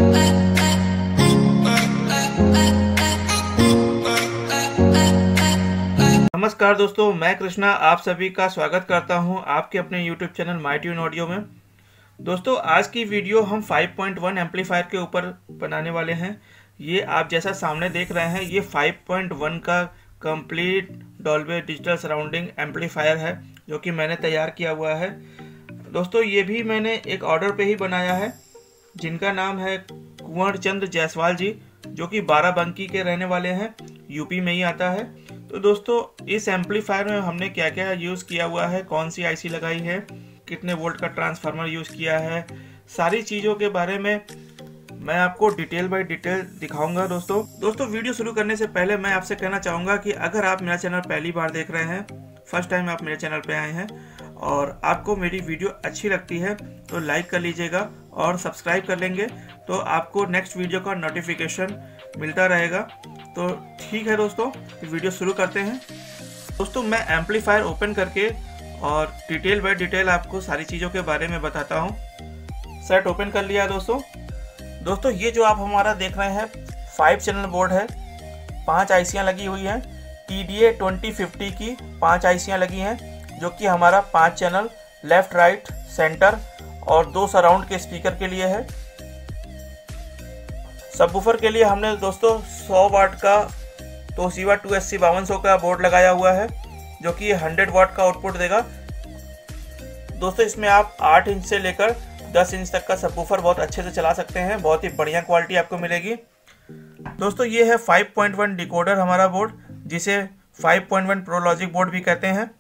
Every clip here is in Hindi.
नमस्कार दोस्तों, मैं कृष्णा आप सभी का स्वागत करता हूं आपके अपने YouTube channel My Tune Audio में। दोस्तों, आज की वीडियो हम 5.1 एम्पलीफायर के ऊपर बनाने वाले हैं। ये आप जैसा सामने देख रहे हैं, ये 5.1 का complete Dolby digital surrounding amplifier है जो कि मैंने तैयार किया हुआ है। दोस्तों, ये भी मैंने एक ऑर्डर पे ही बनाया है, जिनका नाम है कुंवर चंद जायसवाल जी, जो कि बाराबंकी के रहने वाले हैं, यूपी में ही आता है। तो दोस्तों, इस एम्पलीफायर में हमने क्या क्या यूज़ किया हुआ है, कौन सी आईसी लगाई है, कितने वोल्ट का ट्रांसफार्मर यूज़ किया है, सारी चीज़ों के बारे में मैं आपको डिटेल बाय डिटेल दिखाऊंगा। दोस्तों वीडियो शुरू करने से पहले मैं आपसे कहना चाहूँगा कि अगर आप मेरा चैनल पहली बार देख रहे हैं, फर्स्ट टाइम आप मेरे चैनल पे आए हैं और आपको मेरी वीडियो अच्छी लगती है तो लाइक कर लीजिएगा और सब्सक्राइब कर लेंगे तो आपको नेक्स्ट वीडियो का नोटिफिकेशन मिलता रहेगा। तो ठीक है दोस्तों, वीडियो शुरू करते हैं। दोस्तों, मैं एम्पलीफायर ओपन करके और डिटेल बाय डिटेल आपको सारी चीज़ों के बारे में बताता हूँ। सेट ओपन कर लिया दोस्तों, ये जो आप हमारा देख रहे हैं 5 चैनल बोर्ड है, 5 आईसियाँ लगी हुई हैं। TDA 2050 की 5 आईसियाँ लगी हैं, जो कि हमारा 5 चैनल लेफ्ट राइट सेंटर और 2 सराउंड के स्पीकर के लिए है। सबवूफर के लिए हमने दोस्तों 100 वाट का तोशिबा 2SC 5200 का बोर्ड लगाया हुआ है, जो कि 100 वाट का आउटपुट देगा। दोस्तों, इसमें आप 8 इंच से लेकर 10 इंच तक का सबवूफर बहुत अच्छे से चला सकते हैं, बहुत ही बढ़िया क्वालिटी आपको मिलेगी। दोस्तों, ये है 5.1 डिकोडर हमारा बोर्ड, जिसे 5.1 प्रो लॉजिक बोर्ड भी कहते हैं।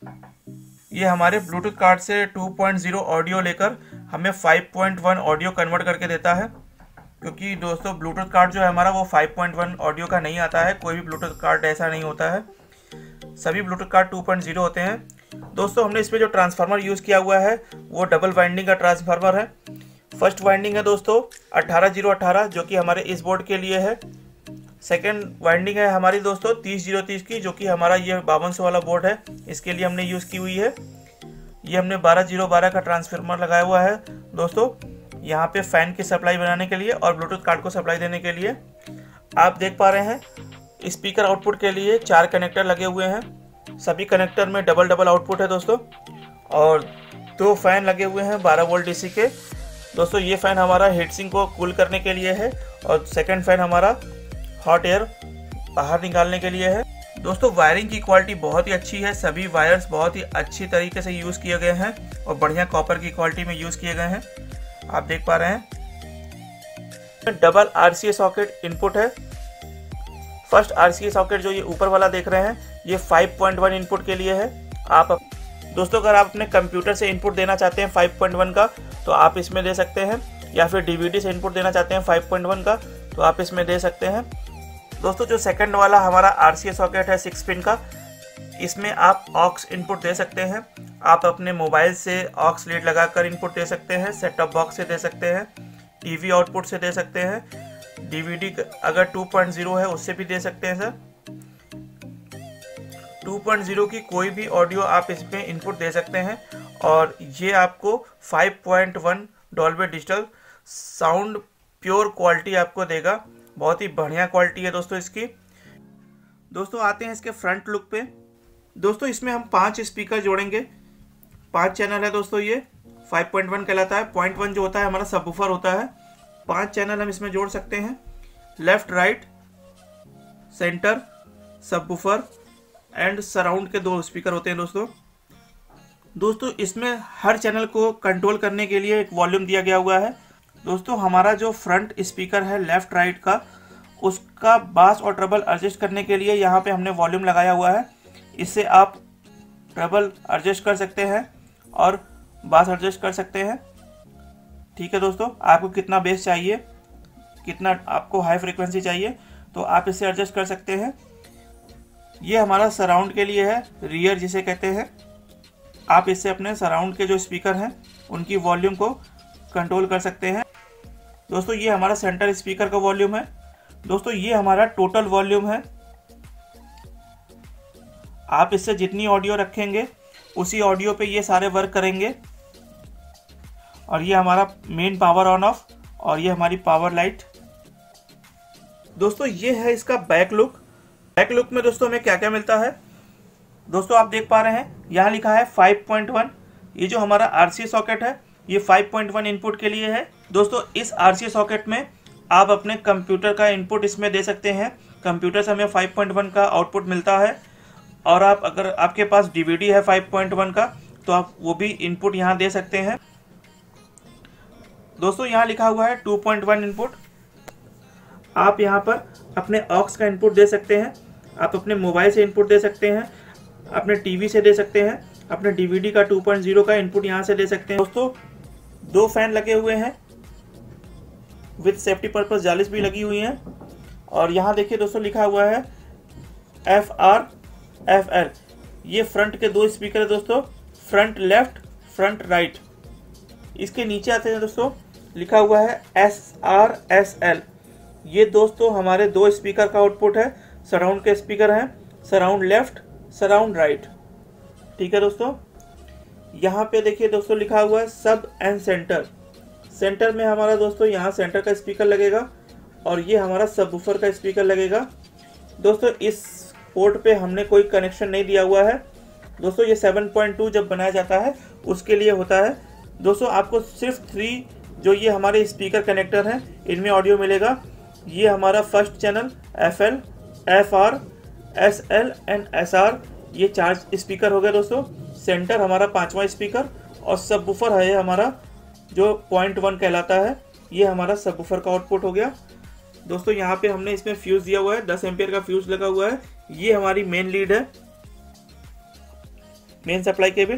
ये हमारे ब्लूटूथ कार्ड से 2.0 ऑडियो लेकर हमें 5.1 ऑडियो कन्वर्ट करके देता है, क्योंकि दोस्तों ब्लूटूथ कार्ड जो है हमारा वो 5.1 ऑडियो का नहीं आता है। कोई भी ब्लूटूथ कार्ड ऐसा नहीं होता है, सभी ब्लूटूथ कार्ड 2.0 होते हैं। दोस्तों, हमने इसमें जो ट्रांसफार्मर यूज़ किया हुआ है वो डबल वाइंडिंग का ट्रांसफार्मर है। फर्स्ट वाइंडिंग है दोस्तों 18018, जो कि हमारे इस बोर्ड के लिए है। सेकेंड वाइंडिंग है हमारी दोस्तों 30030 की, जो कि हमारा ये 5200 वाला बोर्ड है, इसके लिए हमने यूज़ की हुई है। ये हमने 12012 का ट्रांसफार्मर लगाया हुआ है दोस्तों, यहाँ पे फैन की सप्लाई बनाने के लिए और ब्लूटूथ कार्ड को सप्लाई देने के लिए। आप देख पा रहे हैं स्पीकर आउटपुट के लिए 4 कनेक्टर लगे हुए हैं, सभी कनेक्टर में डबल आउटपुट है दोस्तों, और 2 फैन लगे हुए हैं 12 वोल्ट DC के। दोस्तों, ये फैन हमारा हीटसिंक को कूल करने के लिए है और सेकंड फैन हमारा हॉट एयर बाहर निकालने के लिए है। दोस्तों, वायरिंग की क्वालिटी बहुत ही अच्छी है, सभी वायर्स बहुत ही अच्छी तरीके से यूज़ किए गए हैं और बढ़िया कॉपर की क्वालिटी में यूज़ किए गए हैं। आप देख पा रहे हैं डबल RCA सॉकेट इनपुट है। फर्स्ट RCA सॉकेट जो ये ऊपर वाला देख रहे हैं, ये 5.1 इनपुट के लिए है। आप दोस्तों, अगर आप अपने कंप्यूटर से इनपुट देना चाहते हैं 5.1 का तो आप इसमें दे सकते हैं, या फिर DVD से इनपुट देना चाहते हैं 5.1 का तो आप इसमें दे सकते हैं। दोस्तों, जो सेकंड वाला हमारा RCA सॉकेट है 6 पिन का, इसमें आप ऑक्स इनपुट दे सकते हैं। आप अपने मोबाइल से ऑक्स लीड लगाकर इनपुट दे सकते हैं, सेट टॉप बॉक्स से दे सकते हैं, TV आउटपुट से दे सकते हैं, DVD अगर 2.0 है उससे भी दे सकते हैं सर। 2.0 की कोई भी ऑडियो आप इसमें इनपुट दे सकते हैं और ये आपको 5.1 Dolby digital sound pure quality आपको देगा। बहुत ही बढ़िया क्वालिटी है दोस्तों इसकी। दोस्तों, आते हैं इसके फ्रंट लुक पे। दोस्तों, इसमें हम 5 स्पीकर जोड़ेंगे, 5 चैनल है दोस्तों, ये 5.1 कहलाता है। 0.1 जो होता है हमारा सबवूफर होता है। 5 चैनल हम इसमें जोड़ सकते हैं, left right centre subwoofer and surround के 2 स्पीकर होते हैं दोस्तों, इसमें हर चैनल को कंट्रोल करने के लिए एक वॉल्यूम दिया गया हुआ है। दोस्तों, हमारा जो फ्रंट स्पीकर है लेफ्ट राइट का, उसका बास और ट्रबल एडजस्ट करने के लिए यहाँ पे हमने वॉल्यूम लगाया हुआ है। इससे आप ट्रबल एडजस्ट कर सकते हैं और बास एडजस्ट कर सकते हैं। ठीक है दोस्तों, आपको कितना बेस चाहिए, कितना आपको हाई फ्रीक्वेंसी चाहिए, तो आप इससे एडजस्ट कर सकते हैं। ये हमारा सराउंड के लिए है, रियर जिसे कहते हैं। आप इससे अपने सराउंड के जो स्पीकर हैं उनकी वॉल्यूम को कंट्रोल कर सकते हैं। दोस्तों, ये हमारा सेंटर स्पीकर का वॉल्यूम है। दोस्तों, ये हमारा टोटल वॉल्यूम है। आप इससे जितनी ऑडियो रखेंगे उसी ऑडियो पे ये सारे वर्क करेंगे। और ये हमारा मेन पावर ऑन ऑफ और ये हमारी पावर लाइट। दोस्तों ये है इसका बैक लुक। बैक लुक में दोस्तों हमें क्या क्या मिलता है, दोस्तों आप देख पा रहे हैं यहाँ लिखा है 5.1। ये जो हमारा RCA सॉकेट है ये 5.1 इनपुट के लिए है। दोस्तों इस RCA सॉकेट में आप अपने कंप्यूटर का इनपुट इसमें दे सकते हैं। कंप्यूटर से हमें 5.1 का आउटपुट मिलता है, और आप अगर आपके पास DVD है 5.1 का तो आप वो भी इनपुट यहाँ दे सकते हैं। दोस्तों यहाँ लिखा हुआ है 2.1 इनपुट। आप यहाँ पर अपने ऑक्स का इनपुट दे सकते हैं, आप अपने मोबाइल से इनपुट दे सकते हैं, अपने टीवी से दे सकते हैं, अपने DVD का 2.0 का इनपुट यहाँ से दे सकते हैं। दोस्तों 2 फैन लगे हुए हैं, विद सेफ्टी पर्पस जालिस भी लगी हुई हैं। और यहाँ देखिए दोस्तों लिखा हुआ है FR FL। ये फ्रंट के 2 स्पीकर है दोस्तों, फ्रंट लेफ्ट फ्रंट राइट। इसके नीचे आते हैं दोस्तों लिखा हुआ है SR SL। ये दोस्तों हमारे 2 स्पीकर का आउटपुट है, सराउंड के स्पीकर हैं, सराउंड लेफ्ट सराउंड राइट। ठीक है दोस्तों, यहाँ पे देखिए दोस्तों लिखा हुआ है सब एंड सेंटर। सेंटर में हमारा दोस्तों यहाँ सेंटर का स्पीकर लगेगा, और ये हमारा सबवूफर का स्पीकर लगेगा। दोस्तों इस पोर्ट पे हमने कोई कनेक्शन नहीं दिया हुआ है। दोस्तों ये 7.2 जब बनाया जाता है उसके लिए होता है। दोस्तों आपको सिर्फ 3 जो ये हमारे स्पीकर कनेक्टर हैं इनमें ऑडियो मिलेगा। ये हमारा first channel FL FR SL and SR, ये 4 स्पीकर हो गए दोस्तों। सेंटर हमारा 5वां स्पीकर, और सबवूफर है हमारा जो 0.1 कहलाता है, ये हमारा सबवूफर का आउटपुट हो गया। दोस्तों यहाँ पे हमने इसमें फ्यूज दिया हुआ है, 10 एम्पियर का फ्यूज लगा हुआ है। ये हमारी मेन लीड है, मेन सप्लाई केबल।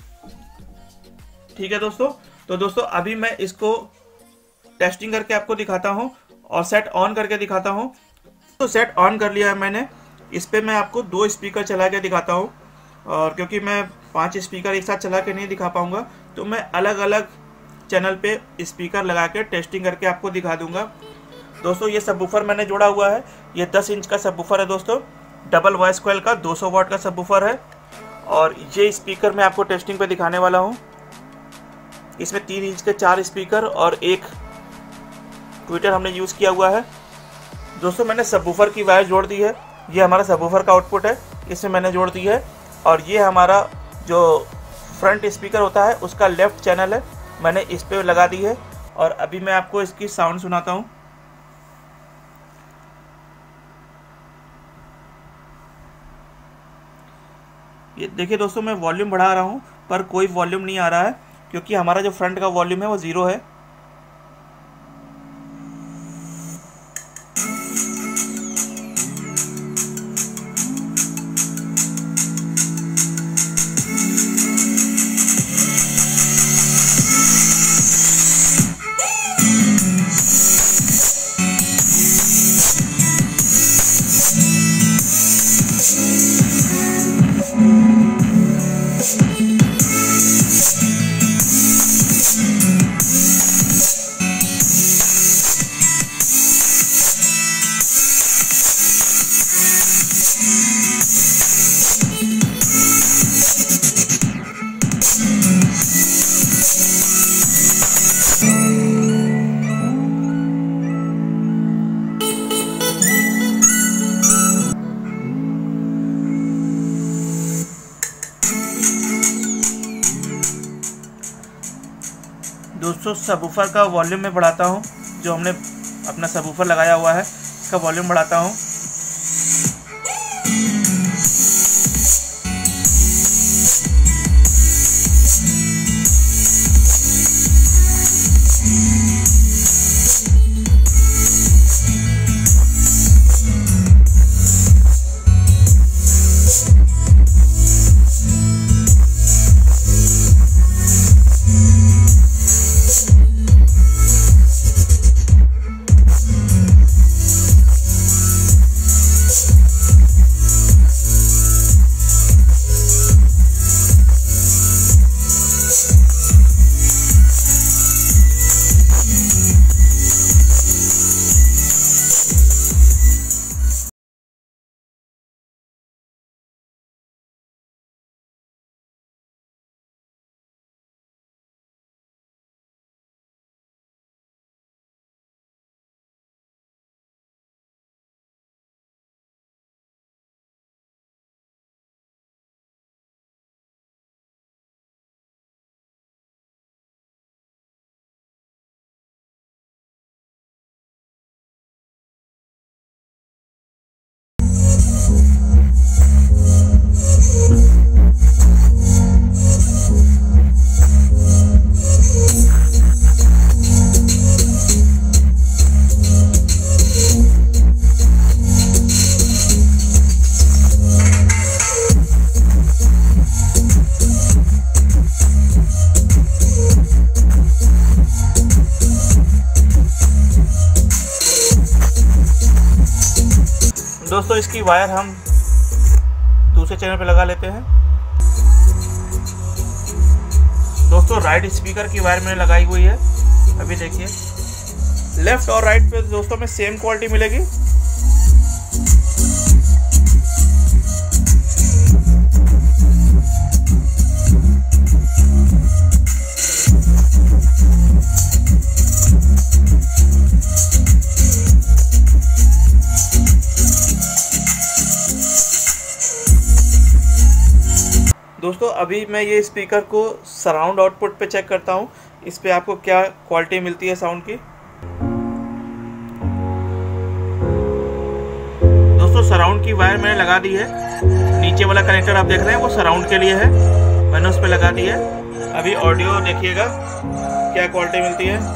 ठीक है दोस्तों, तो दोस्तों अभी मैं इसको टेस्टिंग करके आपको दिखाता हूँ और सेट ऑन करके दिखाता हूँ। तो सेट ऑन कर लिया है मैंने। इस पे मैं आपको 2 स्पीकर चला के दिखाता हूँ, और क्योंकि मैं 5 स्पीकर एक साथ चला के नहीं दिखा पाऊंगा तो मैं अलग अलग चैनल पे स्पीकर लगा के टेस्टिंग करके आपको दिखा दूंगा। दोस्तों ये सबवूफर मैंने जोड़ा हुआ है, ये 10 इंच का सबवूफर है दोस्तों, डबल वॉइस कॉइल का 200 वाट का सबवूफर है। और ये स्पीकर मैं आपको टेस्टिंग पे दिखाने वाला हूँ। इसमें 3 इंच के 4 स्पीकर और एक ट्विटर हमने यूज़ किया हुआ है। दोस्तों मैंने सबवूफर की वायर जोड़ दी है, ये हमारा सबवूफर का आउटपुट है, इसमें मैंने जोड़ दी है। और ये हमारा जो फ्रंट स्पीकर होता है उसका लेफ्ट चैनल है, मैंने इस पे लगा दी है। और अभी मैं आपको इसकी साउंड सुनाता हूँ। ये देखिए दोस्तों, मैं वॉल्यूम बढ़ा रहा हूँ पर कोई वॉल्यूम नहीं आ रहा है, क्योंकि हमारा जो फ्रंट का वॉल्यूम है वो 0 है। दोस्तों सबवूफर का वॉल्यूम में बढ़ाता हूँ, जो हमने अपना सबवूफर लगाया हुआ है इसका वॉल्यूम बढ़ाता हूँ। दोस्तों इसकी वायर हम दूसरे चैनल पे लगा लेते हैं। दोस्तों राइट स्पीकर की वायर मैंने लगाई हुई है। अभी देखिए लेफ्ट और राइट पे दोस्तों में सेम क्वालिटी मिलेगी। दोस्तों अभी मैं ये स्पीकर को सराउंड आउटपुट पे चेक करता हूँ, इस पे आपको क्या क्वालिटी मिलती है साउंड की। दोस्तों सराउंड की वायर मैंने लगा दी है। नीचे वाला कनेक्टर आप देख रहे हैं वो सराउंड के लिए है, मैंने उस पर लगा दी है। अभी ऑडियो देखिएगा क्या क्वालिटी मिलती है।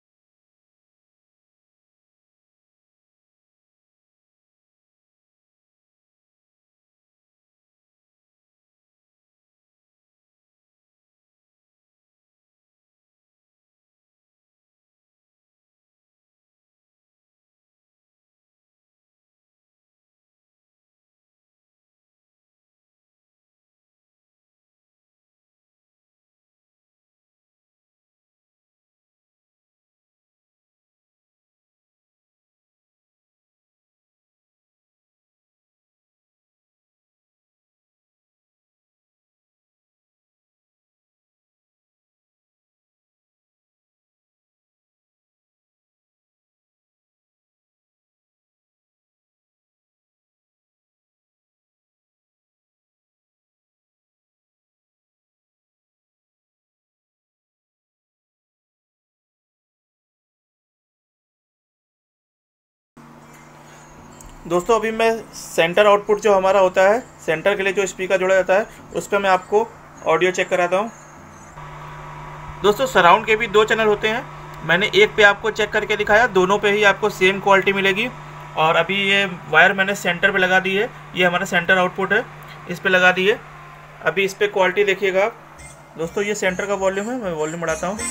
दोस्तों अभी मैं सेंटर आउटपुट जो हमारा होता है, सेंटर के लिए जो स्पीकर जोड़ा जाता है, उस पर मैं आपको ऑडियो चेक कराता हूँ। दोस्तों सराउंड के भी 2 चैनल होते हैं, मैंने एक पे आपको चेक करके दिखाया, दोनों पे ही आपको सेम क्वालिटी मिलेगी। और अभी ये वायर मैंने सेंटर पे लगा दी है, ये हमारा सेंटर आउटपुट है, इस पे लगा दी है। अभी इस पर क्वालिटी देखिएगा आप। दोस्तों ये सेंटर का वॉल्यूम है, मैं वॉल्यूम बढ़ाता हूँ।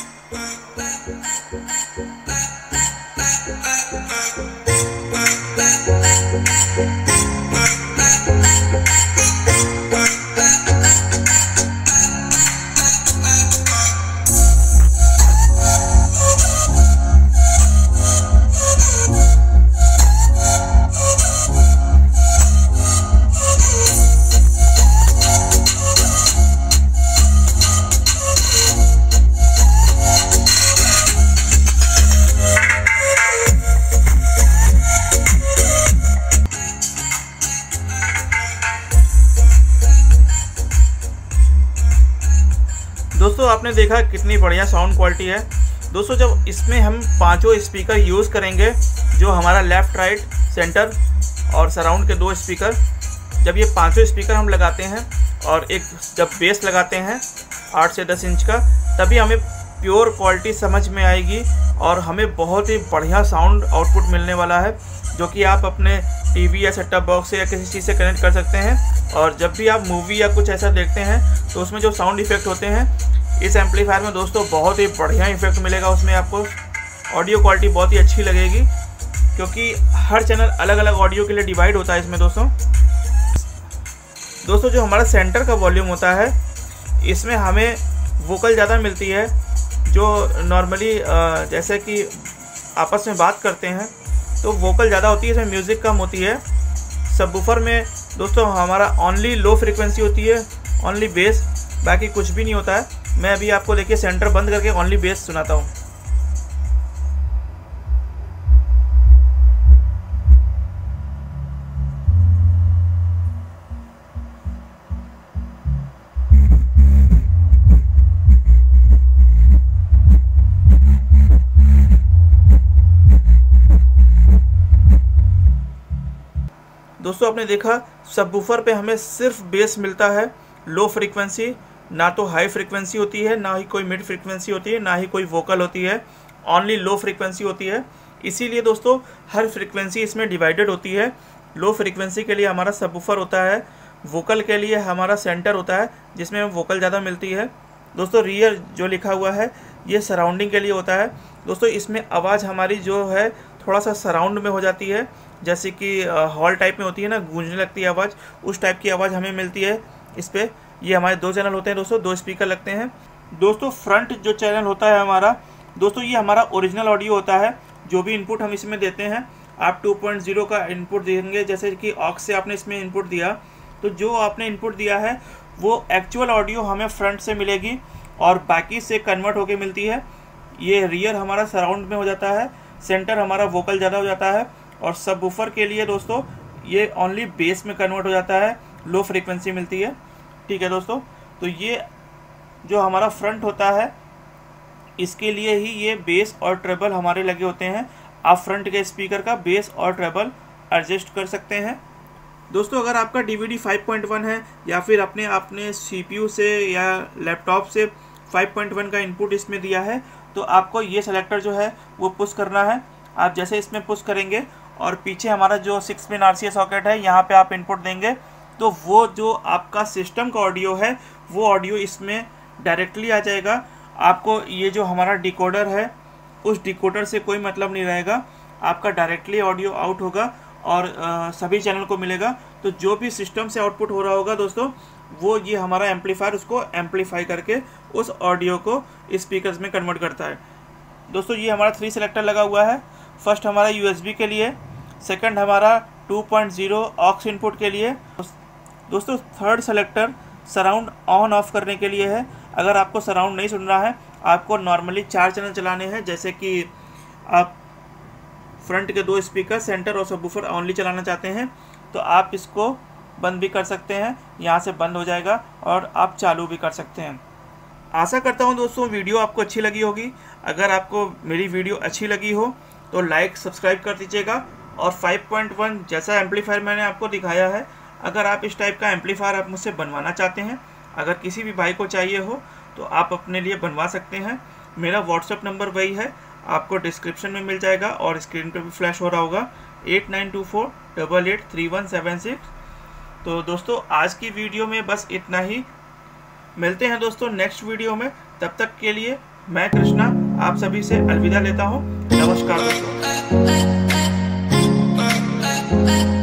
दोस्तों आपने देखा कितनी बढ़िया साउंड क्वालिटी है। दोस्तों जब इसमें हम 5 स्पीकर यूज़ करेंगे, जो हमारा लेफ़्ट राइट सेंटर और सराउंड के 2 स्पीकर, जब ये 5 स्पीकर हम लगाते हैं और एक जब बेस लगाते हैं 8 से 10 इंच का, तभी हमें प्योर क्वालिटी समझ में आएगी और हमें बहुत ही बढ़िया साउंड आउटपुट मिलने वाला है, जो कि आप अपने टीवी या सेट टॉप बॉक्स से या किसी चीज़ से कनेक्ट कर सकते हैं। और जब भी आप मूवी या कुछ ऐसा देखते हैं तो उसमें जो साउंड इफ़ेक्ट होते हैं, इस एम्पलीफायर में दोस्तों बहुत ही बढ़िया इफेक्ट मिलेगा। उसमें आपको ऑडियो क्वालिटी बहुत ही अच्छी लगेगी, क्योंकि हर चैनल अलग अलग ऑडियो के लिए डिवाइड होता है इसमें। दोस्तों जो हमारा सेंटर का वॉल्यूम होता है, इसमें हमें वोकल ज़्यादा मिलती है। जो नॉर्मली जैसे कि आपस में बात करते हैं तो वोकल ज़्यादा होती है, इसमें म्यूज़िक कम होती है। सबवूफर में दोस्तों हमारा ओनली लो फ्रिक्वेंसी होती है, ओनली बेस, बाकी कुछ भी नहीं होता है। मैं अभी आपको देखिए सेंटर बंद करके ओनली बेस सुनाता हूँ। दोस्तों आपने देखा सबवूफर पे हमें सिर्फ बेस मिलता है, लो फ्रीक्वेंसी, ना तो हाई फ्रीक्वेंसी होती है, ना ही कोई मिड फ्रीक्वेंसी होती है, ना ही कोई वोकल होती है, ओनली लो फ्रीक्वेंसी होती है। इसीलिए दोस्तों हर फ्रीक्वेंसी इसमें डिवाइडेड होती है। लो फ्रीक्वेंसी के लिए हमारा सबवूफर होता है, वोकल के लिए हमारा सेंटर होता है जिसमें वोकल ज़्यादा मिलती है। दोस्तों रियर जो लिखा हुआ है ये सराउंडिंग के लिए होता है। दोस्तों इसमें आवाज़ हमारी जो है थोड़ा सा सराउंड में हो जाती है, जैसे कि हॉल टाइप में होती है ना, गूंजने लगती है आवाज़, उस टाइप की आवाज़ हमें मिलती है इस पर। ये हमारे 2 चैनल होते हैं दोस्तों, 2 स्पीकर लगते हैं दोस्तों। फ्रंट जो चैनल होता है हमारा दोस्तों, ये हमारा ओरिजिनल ऑडियो होता है। जो भी इनपुट हम इसमें देते हैं, आप 2.0 का इनपुट देंगे, जैसे कि ऑक्स से आपने इसमें इनपुट दिया, तो जो आपने इनपुट दिया है वो एक्चुअल ऑडियो हमें फ्रंट से मिलेगी और बाकी से कन्वर्ट होके मिलती है। ये रियर हमारा सराउंड में हो जाता है, सेंटर हमारा वोकल ज़्यादा हो जाता है, और सबवूफर के लिए दोस्तों ये ओनली बेस में कन्वर्ट हो जाता है, लो फ्रीक्वेंसी मिलती है। ठीक है दोस्तों, तो ये जो हमारा फ्रंट होता है इसके लिए ही ये बेस और ट्रेबल हमारे लगे होते हैं। आप फ्रंट के स्पीकर का बेस और ट्रेबल एडजस्ट कर सकते हैं दोस्तों। अगर आपका DVD 5.1 है या फिर आपने CPU से या लैपटॉप से 5.1 का इनपुट इसमें दिया है, तो आपको ये सेलेक्टर जो है वो पुश करना है। आप जैसे इसमें पुश करेंगे और पीछे हमारा जो 6 पिन RCA सॉकेट है, यहाँ पे आप इनपुट देंगे, तो वो जो आपका सिस्टम का ऑडियो है वो ऑडियो इसमें डायरेक्टली आ जाएगा। आपको ये जो हमारा डिकोडर है उस डिकोडर से कोई मतलब नहीं रहेगा, आपका डायरेक्टली ऑडियो आउट होगा और सभी चैनल को मिलेगा। तो जो भी सिस्टम से आउटपुट हो रहा होगा दोस्तों, वो ये हमारा एम्पलीफायर उसको एम्पलीफाई करके उस ऑडियो को स्पीकर्स में कन्वर्ट करता है दोस्तों। ये हमारा 3 सेलेक्टर लगा हुआ है। फर्स्ट हमारा USB के लिए, सेकंड हमारा 2.0 ऑक्स इनपुट के लिए दोस्तों, third selector surround on off करने के लिए है। अगर आपको सराउंड नहीं सुन रहा है, आपको नॉर्मली 4 चैनल चलाने हैं, जैसे कि आप फ्रंट के 2 स्पीकर, सेंटर और सबवूफर ओनली चलाना चाहते हैं, तो आप इसको बंद भी कर सकते हैं, यहाँ से बंद हो जाएगा और आप चालू भी कर सकते हैं। आशा करता हूँ दोस्तों वीडियो आपको अच्छी लगी होगी। अगर आपको मेरी वीडियो अच्छी लगी हो तो लाइक सब्सक्राइब कर दीजिएगा। और 5.1 जैसा एम्पलीफायर मैंने आपको दिखाया है, अगर आप इस टाइप का एम्पलीफायर आप मुझसे बनवाना चाहते हैं, अगर किसी भी भाई को चाहिए हो तो आप अपने लिए बनवा सकते हैं। मेरा व्हाट्सएप नंबर वही है, आपको डिस्क्रिप्शन में मिल जाएगा और स्क्रीन पर भी फ्लैश हो रहा होगा, 8924883176। तो दोस्तों आज की वीडियो में बस इतना ही। मिलते हैं दोस्तों नेक्स्ट वीडियो में, तब तक के लिए मैं कृष्णा आप सभी से अलविदा लेता हूँ। नमस्कार दोस्तों।